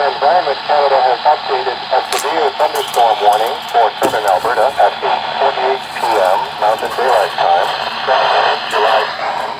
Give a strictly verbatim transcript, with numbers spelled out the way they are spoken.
Environment Canada has updated a severe thunderstorm warning for southern Alberta at eight forty-eight p m Mountain Daylight Time, Saturday, July second.